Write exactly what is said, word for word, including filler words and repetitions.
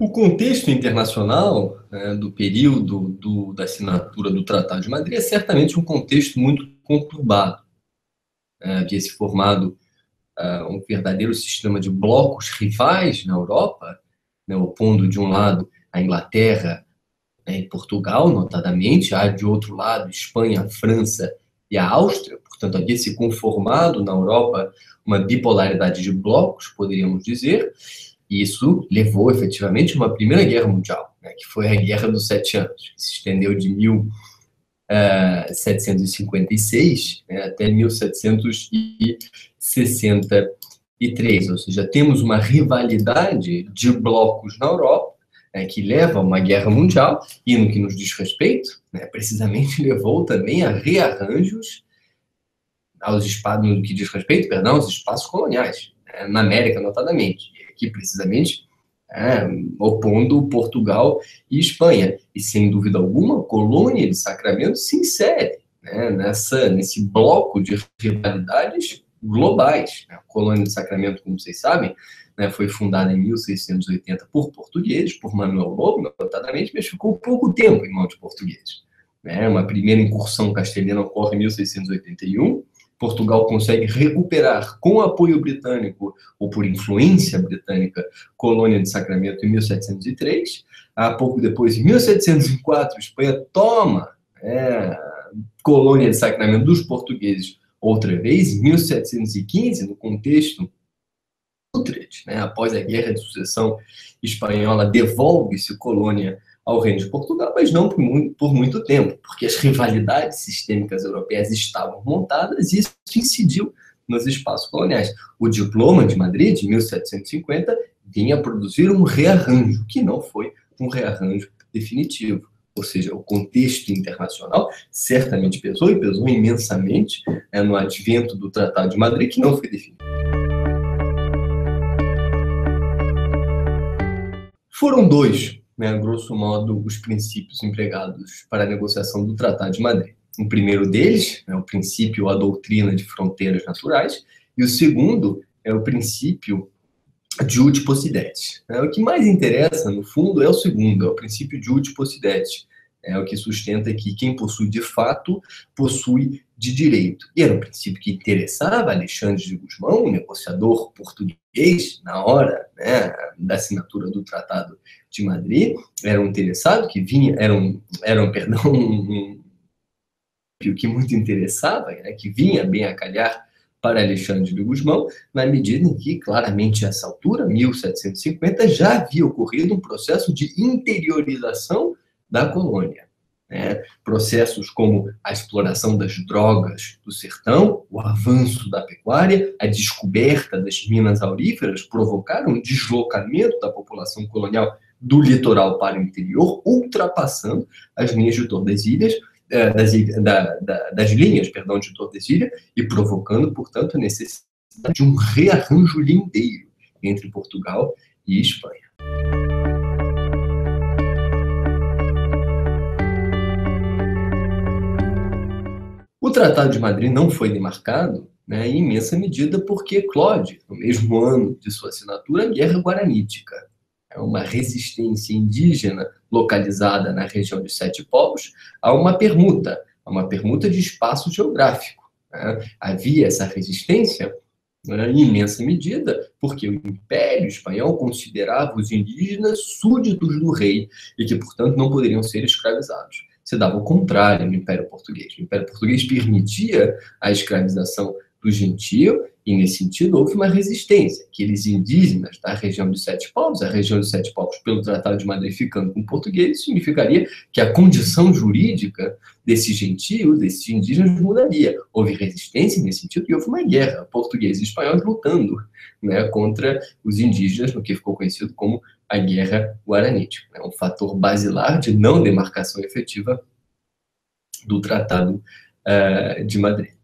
O contexto internacional, né, do período do, da assinatura do Tratado de Madrid é certamente um contexto muito conturbado. É, havia se formado uh, um verdadeiro sistema de blocos rivais na Europa, né, opondo de um lado a Inglaterra, né, e Portugal, notadamente, há de outro lado Espanha, França e a Áustria. Portanto, havia se conformado na Europa uma bipolaridade de blocos, poderíamos dizer. E isso levou, efetivamente, a uma Primeira Guerra Mundial, né, que foi a Guerra dos Sete Anos, que se estendeu de mil setecentos e cinquenta e seis, né, até mil setecentos e sessenta e três. Ou seja, temos uma rivalidade de blocos na Europa, né, que leva a uma guerra mundial, e no que nos diz respeito, né, precisamente levou também a rearranjos aos espaços, no que diz respeito, perdão, aos espaços coloniais, né, na América, notadamente. E aqui, precisamente, é, opondo Portugal e Espanha. E, sem dúvida alguma, a colônia de Sacramento se insere, né, nessa, nesse bloco de rivalidades globais. A colônia de Sacramento, como vocês sabem, né, foi fundada em mil seiscentos e oitenta por portugueses, por Manuel Lobo, notadamente, mas ficou pouco tempo em mãos de portugueses. Né? Uma primeira incursão castelhana ocorre em mil seiscentos e oitenta e um, Portugal consegue recuperar, com apoio britânico, ou por influência britânica, colônia de Sacramento em mil setecentos e três. Há pouco depois, em mil setecentos e quatro, Espanha toma é, colônia de Sacramento dos portugueses outra vez. Em mil setecentos e quinze, no contexto Utrecht, né, após a Guerra de Sucessão Espanhola, devolve-se colônia ao Reino de Portugal, mas não por muito, por muito tempo, porque as rivalidades sistêmicas europeias estavam montadas e isso incidiu nos espaços coloniais. O Diploma de Madrid, de mil setecentos e cinquenta, vinha produzir um rearranjo, que não foi um rearranjo definitivo. Ou seja, o contexto internacional certamente pesou, e pesou imensamente, né, no advento do Tratado de Madrid, que não foi definido. Foram dois, né, grosso modo, os princípios empregados para a negociação do Tratado de Madrid. O primeiro deles é o princípio, a doutrina de fronteiras naturais, e o segundo é o princípio de ut possidetis. O que mais interessa, no fundo, é o segundo, é o princípio de ut possidetis. É o que sustenta que quem possui de fato, possui de direito. E era um princípio que interessava Alexandre de Gusmão, um negociador português, na hora, né, da assinatura do Tratado de Madrid. Era um interessado que vinha, era um, era um perdão, um, um que muito interessava, né, que vinha bem a calhar para Alexandre de Gusmão, na medida em que, claramente, a essa altura, mil setecentos e cinquenta, já havia ocorrido um processo de interiorização da colônia. Né? Processos como a exploração das drogas do sertão, o avanço da pecuária, a descoberta das minas auríferas provocaram um deslocamento da população colonial do litoral para o interior, ultrapassando as linhas de Tordesilhas, das, da, da, das linhas, perdão, de Tordesilhas, e provocando, portanto, a necessidade de um rearranjo lindeiro entre Portugal e Espanha. O Tratado de Madrid não foi demarcado, né, em imensa medida porque eclode, no mesmo ano de sua assinatura, a Guerra Guaranítica. É uma resistência indígena localizada na região dos Sete Povos a uma permuta, a uma permuta de espaço geográfico. Né? Havia essa resistência, né, em imensa medida porque o Império Espanhol considerava os indígenas súditos do rei e que, portanto, não poderiam ser escravizados. Se dava o contrário no Império Português. O Império Português permitia a escravização do gentio e, nesse sentido, houve uma resistência. Aqueles indígenas da região dos Sete Povos, a região dos Sete Povos, pelo Tratado de Madrid ficando com portugueses, significaria que a condição jurídica desse gentio, desses indígenas, mudaria. Houve resistência nesse sentido e houve uma guerra, portugueses e espanhóis lutando, né, contra os indígenas, no que ficou conhecido como a Guerra Guaranítica. É um fator basilar de não demarcação efetiva do Tratado uh, de Madrid.